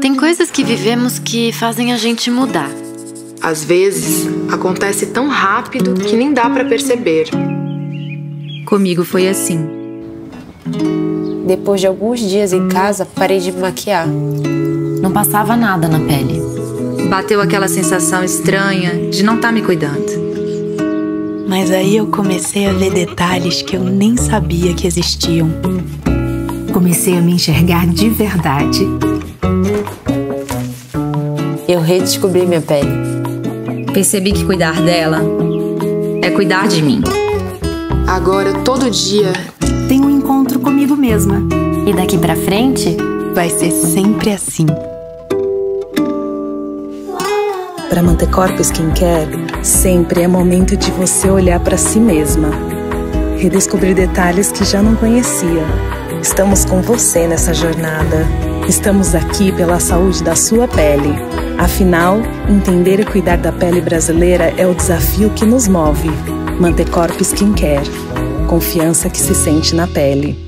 Tem coisas que vivemos que fazem a gente mudar. Às vezes, acontece tão rápido que nem dá pra perceber. Comigo foi assim. Depois de alguns dias em casa, parei de me maquiar. Não passava nada na pele. Bateu aquela sensação estranha de não estar me cuidando. Mas aí eu comecei a ver detalhes que eu nem sabia que existiam. Comecei a me enxergar de verdade. Eu redescobri minha pele. Percebi que cuidar dela é cuidar de mim. Agora, todo dia, Tenho um encontro comigo mesma. E daqui pra frente, Vai ser sempre assim. Para manter corpo skincare, sempre é momento de você olhar para si mesma. Redescobrir detalhes que já não conhecia. Estamos com você nessa jornada. Estamos aqui pela saúde da sua pele. Afinal, entender e cuidar da pele brasileira é o desafio que nos move. Manter corpo skincare. Confiança que se sente na pele.